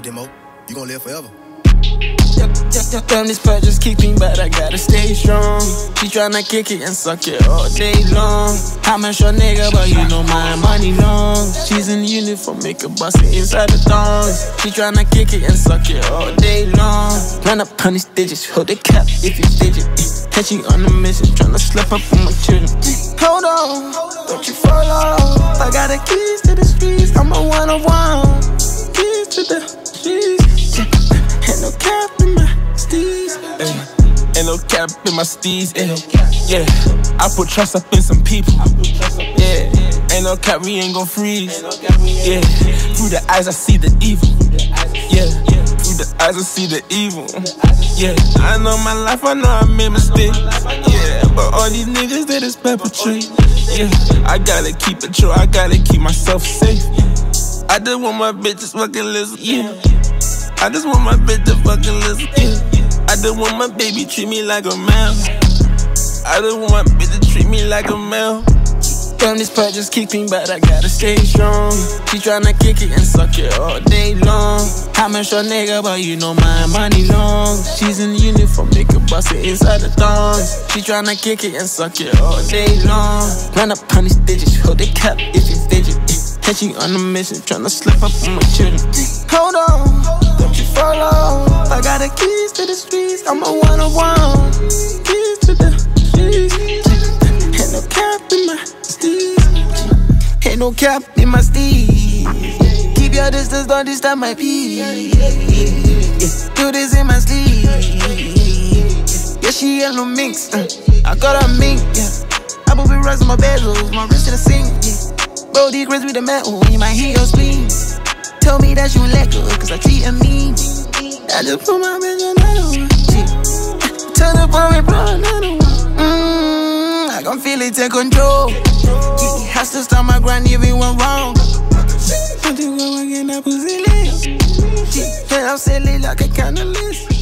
demo. You gon' live forever. Damn, this part just kicked me, but I gotta stay strong. She tryna kick it and suck it all day long. I'm a short nigga, but you know my money long. She's in uniform, make her bust it inside the thongs. She tryna kick it and suck it all day long. Run up on these digits, hold the cap if you digit. And she on a mission, tryna slip up on my children. Hold on, don't you fall off. I got the keys to the streets, I'm a one-on-one. Keys to the streets. Ain't no cap in my steez. Ain't no cap in my steez. Yeah, I put trust up in some people. Yeah, ain't no cap, we ain't gon' freeze. Yeah, through the eyes I see the evil. Yeah, through the eyes I see the evil. Yeah, I know my life, I know I made mistakes. Yeah, but all these niggas, they just perpetrate. Yeah, I gotta keep it true, I gotta keep myself safe. I just want my bitches fucking listen. Yeah, I just want my bitch to fucking listen. Yeah, I just want my baby treat me like a man. I just want my bitch to treat me like a man. Damn, this part just kicked me, but I gotta stay strong. She tryna kick it and suck it all day long. I'm a short nigga, but you know my money long. She's in uniform, make her bust it inside the thongs. She tryna kick it and suck it all day long. Run up on these digits, hold the cap if you digit. And she on a mission, tryna slip up on my children. Hold on, don't you fall off. I got the keys to the streets, I'm a one-on-one. Keys to the streets. Ain't no cap in my steez. Ain't no cap in my steez. Keep your distance, don't disturb my peace. Do this in my sleep. Yeah, she yellow minx. I got a mink. Yeah, I will be rising my bezels, my wrist in the sink. Bro, these grits with the metal, you might hear your spleen. Told me that you let go, cause I treat her mean. I just put my bitch on another one. Turn up on me, bro, another one. I can feel it take control. Has to stop my grind if it went wrong. I think I'm getting that pussy lit. And I'm silly like a candlelist.